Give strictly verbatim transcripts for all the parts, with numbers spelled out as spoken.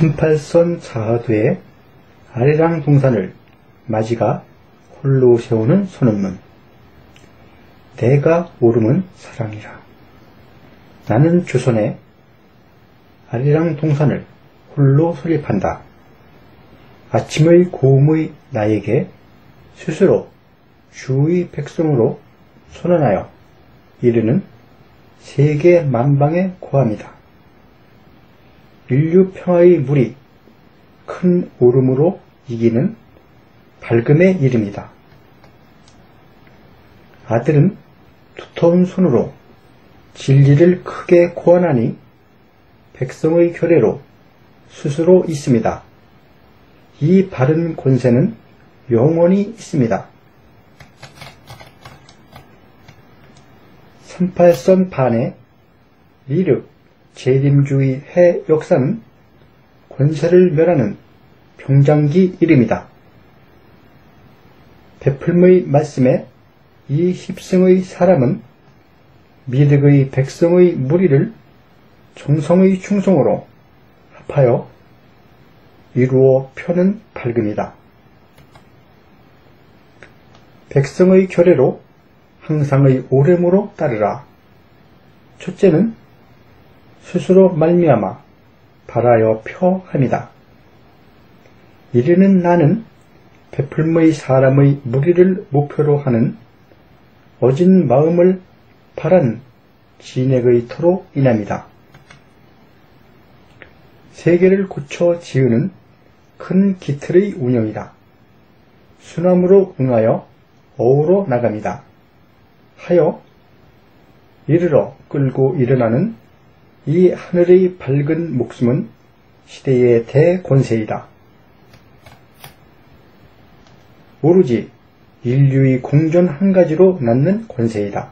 삼팔선 사하도의 아리랑 동산을 마지가 홀로 세우는 선언문. 내가 오름은 사랑이라. 나는 조선의 아리랑 동산을 홀로 설립한다. 아침의 고음의 나에게 스스로 주의 백성으로 선언하여 이르는 세계 만방의 고함이다. 인류 평화의 물이 큰 오름으로 이기는 밝음의 이름이다. 아들은 두터운 손으로 진리를 크게 고안하니 백성의 결례로 스스로 있습니다. 이 바른 권세는 영원히 있습니다. 삼팔선 반의 미륵 재림주의 해 역사는 권세를 멸하는 병장기 이름이다. 베풀의 말씀에 이 십승의 사람은 미륵의 백성의 무리를 정성의 충성으로 합하여 이루어 펴는 밝음이다. 백성의 결례로 항상의 오렘으로 따르라. 첫째는 스스로 말미암아 발하여 펴함이다. 이르는 나는 베풀의 사람의 무리를 목표로 하는 어진 마음을 바라는 진액의 터로 인함이다. 세계를 고쳐 지으는 큰 기틀의 운영이다. 수남으로 응하여 어우러 나갑니다. 하여 이르러 끌고 일어나는 이 하늘의 밝은 목숨은 시대의 대권세이다. 오로지 인류의 공존 한 가지로 낳는 권세이다.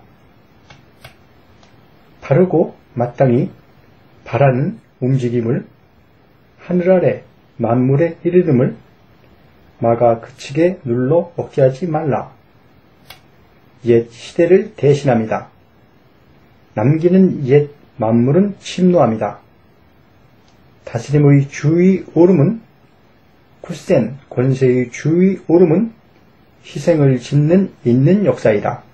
바르고 마땅히 바라는 움직임을 하늘 아래 만물에 이르름을 마가 그치게 눌러 억제하지 말라. 옛 시대를 대신합니다. 남기는 옛 만물은 침노합니다. 다스림의 주의 오름은 굳센 권세의 주의 오름은 희생을 짓는 있는 역사이다.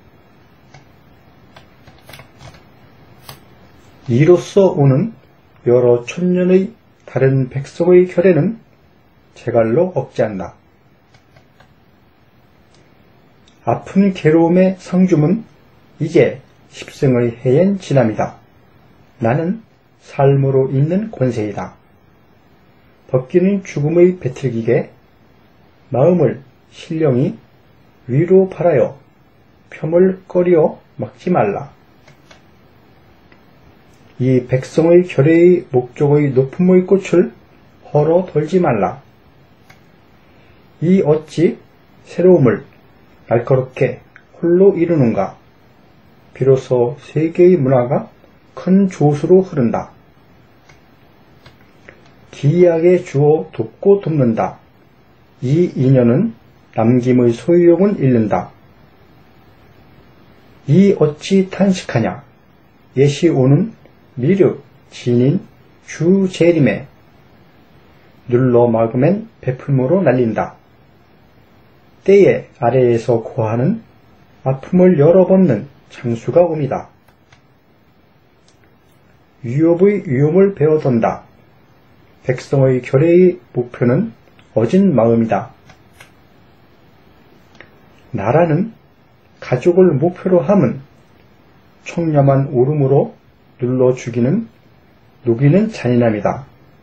이로써 오는 여러 천년의 다른 백성의 결례는 제갈로 억제한다. 아픈 괴로움의 상줌은 이제 십승의 해엔 지남이다. 나는 삶으로 있는 권세이다. 벗기는 죽음의 배틀기계 마음을 신령이 위로 바라여 폄을 꺼리어 막지 말라. 이 백성의 결례의 목적의 높음의 꽃을 헐어 돌지 말라. 이 어찌 새로움을 날카롭게 홀로 이루는가. 비로소 세계의 문화가 큰 조수로 흐른다. 기이하게 주어 돕고 돕는다. 이 인연은 남김의 소유욕은 잃는다. 이 어찌 탄식하냐. 예시 오는 미륵 진인 주 재림에 눌러 막으면 베풀므로 날린다. 때에 아래에서 고하는 아픔을 열어벗는 창수가 옵니다. 위협의 위험을 베어던다. 백성의 결례의 목표는 어진 마음이다. 나라는 가족을 목표로 함은 청렴한 오름으로 눌러 죽이는 녹이는 잔인함이다.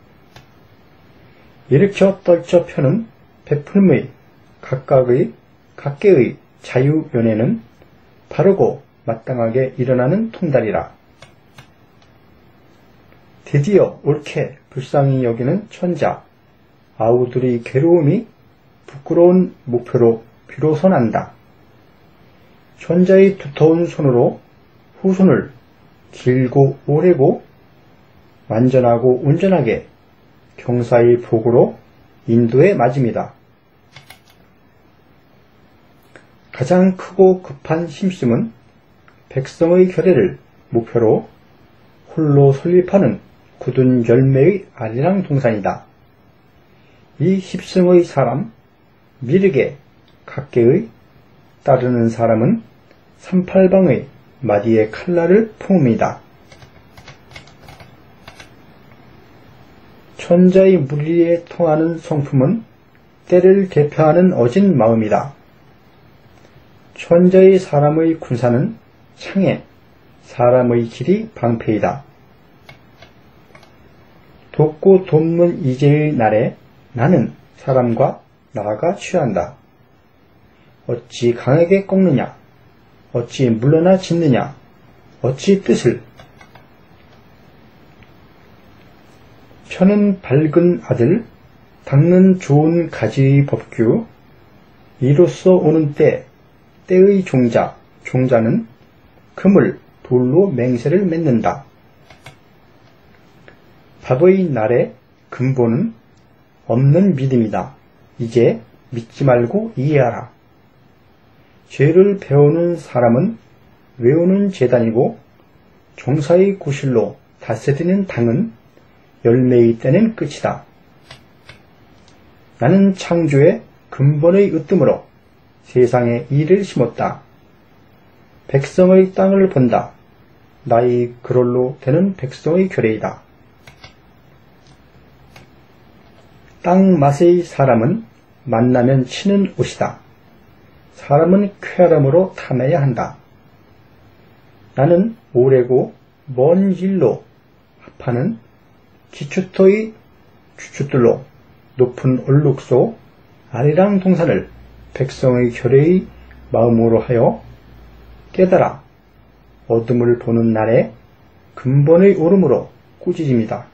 일으켜 떨쳐 펴는 베풀의 각각의 각계의 자유연애는 바르고 마땅하게 일어나는 통달이라. 드디어 옳게 불쌍히 여기는 천자 아우들의 괴로움이 부끄러운 목표로 비로소 난다. 천자의 두터운 손으로 후손을 길고 오래고 완전하고 온전하게 경사의 복으로 인도에 맞음이다. 가장 크고 급한 심씀은 백성의 결례를 목표로 홀로 설립하는 굳은 열매의 아리랑 동산이다. 이 십성의 사람 미륵에 각계의 따르는 사람은 삼팔방의 마디의 칼날을 품읍니다. 천자의 물리에 통하는 성품은 때를 대표하는 어진 마음이다. 천자의 사람의 군사는 창에, 사람의 길이 방패이다. 돕고 돕는 이제의 날에 나는 사람과 나가 취한다. 어찌 강에게 꺾느냐? 어찌 물러나 짓느냐? 어찌 뜻을? 펴는 밝은 아들, 닦는 좋은 가지의 법규, 이로써 오는 때, 때의 종자, 종자는 금을 돌로 맹세를 맺는다. 밥의 날에 근본은 없는 믿음이다. 이제 믿지 말고 이해하라. 죄를 배우는 사람은 외우는 재단이고 종사의 구실로 다스리는 당은 열매의 때는 끝이다. 나는 창조의 근본의 으뜸으로 세상에 이를 심었다. 백성의 땅을 본다. 나의 그롤로 되는 백성의 결례이다. 땅 맛의 사람은 만나면 치는 옷이다. 사람은 쾌활함으로 탐해야 한다. 나는 오래고 먼 일로 합하는 기추토의 주춧들로 높은 얼룩소 아리랑 동산을 백성의 결례의 마음으로 하여 깨달아 어둠을 보는 날에 근본의 오름으로 꾸짖습니다.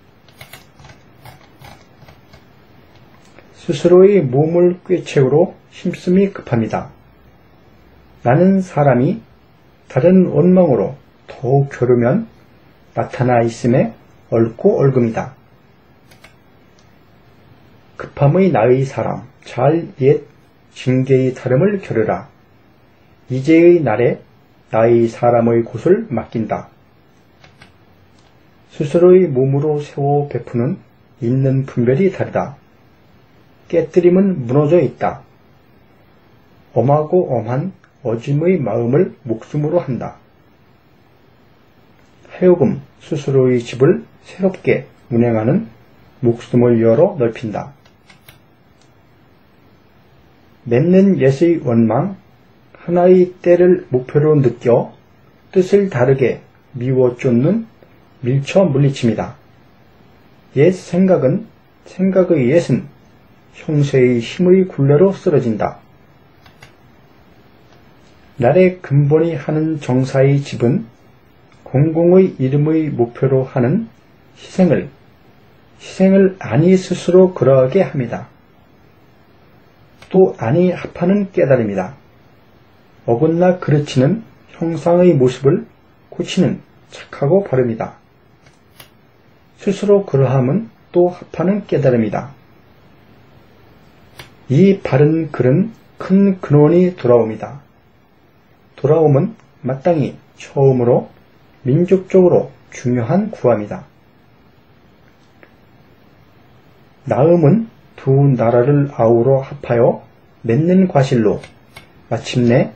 스스로의 몸을 꿰채우로 힘씀이 급합니다. 나는 사람이 다른 원망으로 더욱 겨루면 나타나 있음에 얽고 얽음이다. 급함의 나의 사람, 잘 옛 징계의 다름을 겨루라. 이제의 날에 나의 사람의 곳을 맡긴다. 스스로의 몸으로 세워 베푸는 있는 분별이 다르다. 깨뜨림은 무너져 있다. 엄하고 엄한 어짐의 마음을 목숨으로 한다. 하여금 스스로의 집을 새롭게 운행하는 목숨을 열어 넓힌다. 맺는 옛의 원망, 하나의 때를 목표로 느껴 뜻을 다르게 미워 쫓는 밀쳐 물리칩니다. 옛 생각은 생각의 옛은 형세의 힘의 굴레로 쓰러진다. 날의 근본이 하는 정사의 집은 공공의 이름의 목표로 하는 희생을 희생을 아니 스스로 그러하게 합니다. 또 아니 합하는 깨달음이다. 어긋나 그르치는 형상의 모습을 고치는 착하고 바름이다. 스스로 그러함은 또 합하는 깨달음이다. 이 바른 글은 큰 근원이 돌아옵니다. 돌아옴은 마땅히 처음으로 민족적으로 중요한 구함이다. 나음은 두 나라를 아우러 합하여 맺는 과실로 마침내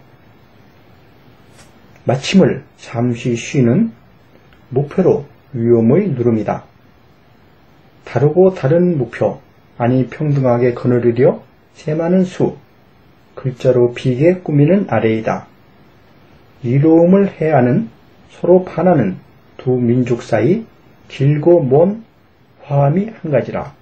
마침을 잠시 쉬는 목표로 위험의 누름이다. 다르고 다른 목표, 아니 평등하게 거느리려 세많은 수, 글자로 비게 꾸미는 아래이다. 이로움을 해하는 서로 반하는 두 민족 사이 길고 먼 화함이 한 가지라.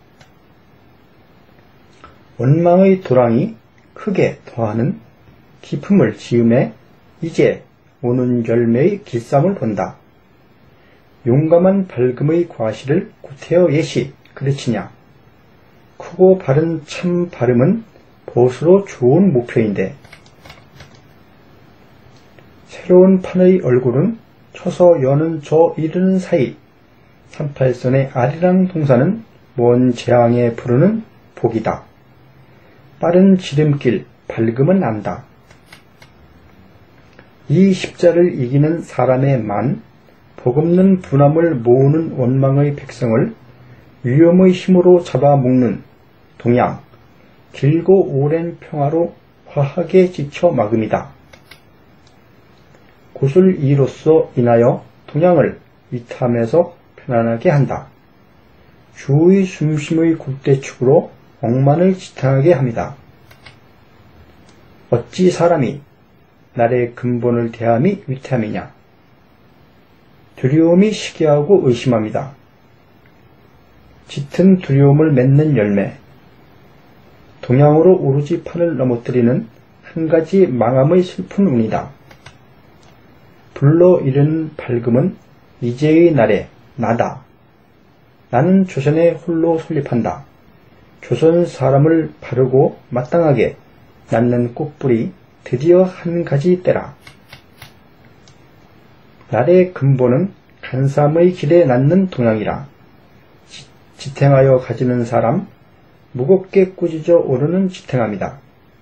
원망의 도랑이 크게 더하는 기품을 지음에 이제 오는 열매의 길쌈을 본다. 용감한 밝음의 과실을 구태여 예시 그르치냐. 크고 바른 참 발음은 벗으로 좋은 목표인데 새로운 판의 얼굴은 쳐서 여는 저 이르는 사이 삼팔선의 아리랑 동산은 먼 재앙에 부르는 복이다. 빠른 지름길 밝음은 안다. 이 십자를 이기는 사람의 만, 버금는 분함을 모으는 원망의 백성을 위험의 힘으로 잡아먹는 동양, 길고 오랜 평화로 화하게 지쳐 막음이다. 구슬 이로써 인하여 동양을 위탐해서 편안하게 한다. 주의 숨심의 굴대축으로 억만을 지탱하게 합니다. 어찌 사람이 날의 근본을 대함이 위탐이냐. 두려움이 시기하고 의심합니다. 짙은 두려움을 맺는 열매. 동양으로 오로지 판을 넘어뜨리는 한 가지 망함의 슬픈 운이다. 불러 이르는 밝음은 이제의 날에 나다. 나는 조선에 홀로 설립한다. 조선 사람을 바르고 마땅하게 낳는 꽃뿌리 드디어 한 가지 때라. 날의 근본은 간삼의 길에 낳는 동양이라. 지, 지탱하여 가지는 사람, 무겁게 꾸짖어 오르는 지탱함이다.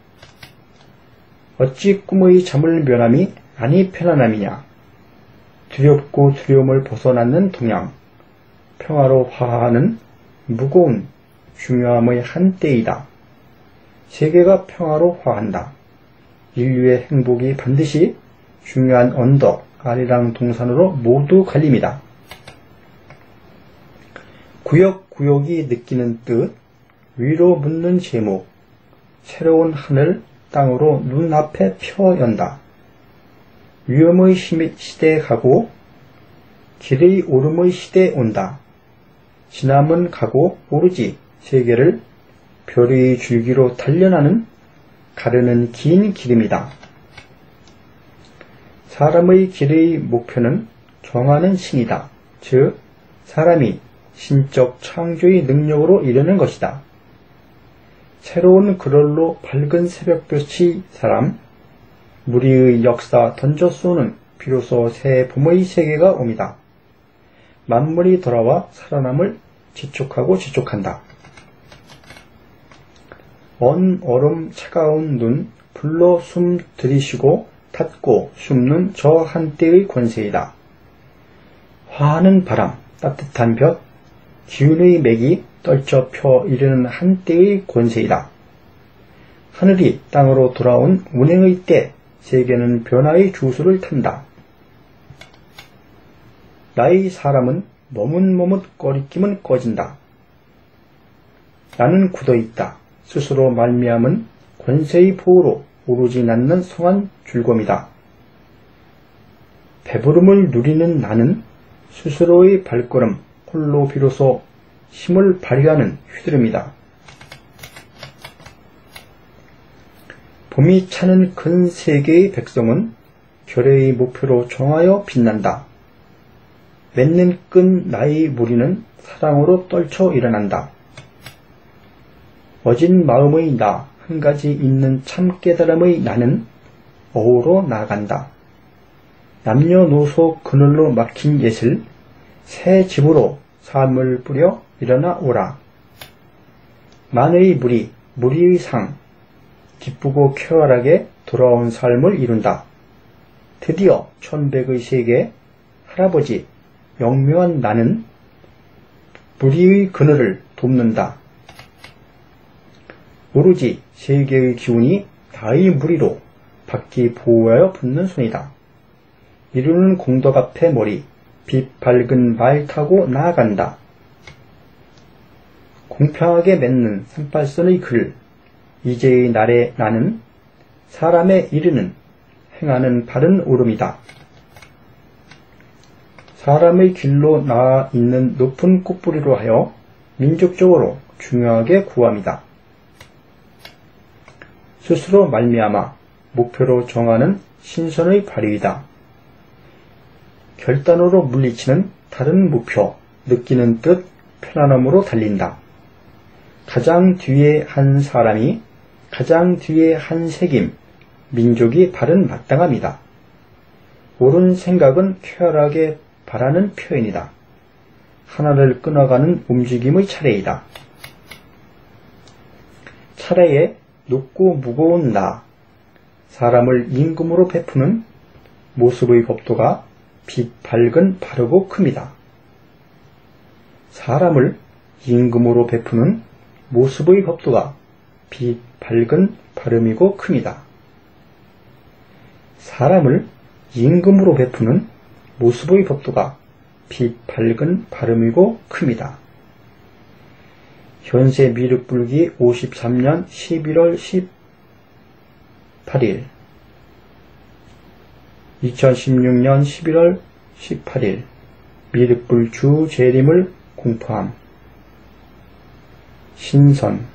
어찌 꿈의 잠을 면함이 아니 편안함이냐. 두렵고 두려움을 벗어났는 동양, 평화로 화하는 무거운 중요함의 한때이다. 세계가 평화로 화한다. 인류의 행복이 반드시 중요한 언덕, 아리랑 동산으로 모두 갈림이다. 구역구역이 느끼는 뜻, 위로 묻는 제목, 새로운 하늘 땅으로 눈앞에 펴연다. 위험의 시대에 가고 길의 오름의 시대에 온다. 지남은 가고 오르지 세계를 별의 줄기로 단련하는 가르는 긴 길입니다. 사람의 길의 목표는 정하는 신이다. 즉 사람이 신적 창조의 능력으로 이르는 것이다. 새로운 그럴로 밝은 새벽볕이 사람, 무리의 역사 던져 쏘는 비로소 새 봄의 세계가 옵니다. 만물이 돌아와 살아남을 지촉하고 지촉한다. 언 얼음 차가운 눈 불러 숨 들이쉬고 닫고 숨는 저 한때의 권세이다. 화하는 바람 따뜻한 볕 기운의 맥이 떨쳐 펴 이르는 한때의 권세이다. 하늘이 땅으로 돌아온 운행의 때 세계는 변화의 주수를 탄다. 나의 사람은 머뭇머뭇 꺼리낌은 꺼진다. 나는 굳어있다. 스스로 말미암은 권세의 보호로 오로지 낳는 성한 줄검이다. 배부름을 누리는 나는 스스로의 발걸음 홀로 비로소 힘을 발휘하는 휘두름이다. 봄이 차는 큰 세계의 백성은 결의의 목표로 정하여 빛난다. 맺는 끈 나의 무리는 사랑으로 떨쳐 일어난다. 어진 마음의 나 한 가지 있는 참 깨달음의 나는 어우로 나아간다. 남녀노소 그늘로 막힌 옛을 새 집으로 삶을 뿌려 일어나 오라. 만의 무리, 무리의 상, 기쁘고 쾌활하게 돌아온 삶을 이룬다. 드디어 천백의 세계, 할아버지, 영묘한 나는 무리의 그늘을 돕는다. 오로지 세계의 기운이 다의 무리로 받기 보호하여 붙는 손이다. 이루는 공덕 앞에 머리, 빛 밝은 말 타고 나아간다. 공평하게 맺는 삼팔선의 글, 이제의 날에 나는 사람에 이르는 행하는 바른 오름이다. 사람의 길로 나아 있는 높은 꽃뿌리로 하여 민족적으로 중요하게 구함이다. 스스로 말미암아 목표로 정하는 신선의 발휘이다. 결단으로 물리치는 다른 목표, 느끼는 뜻, 편안함으로 달린다. 가장 뒤에 한 사람이 가장 뒤에 한 책임, 민족이 바른 마땅함이다. 옳은 생각은 쾌활하게 바라는 표현이다. 하나를 끊어가는 움직임의 차례이다. 차례에 높고 무거운 나, 사람을 임금으로 베푸는 모습의 법도가 빛 밝은 바르고 큽니다. 사람을 임금으로 베푸는 모습의 법도가 빛 밝은 발음이고 큼이다. 사람을 임금으로 베푸는 모습의 법도가 빛 밝은 발음이고 큼이다. 현세 미륵불기 오십삼 년 십일월 십팔일 이천십육 년 십일월 십팔일 미륵불 주 재림을 공포함. 신선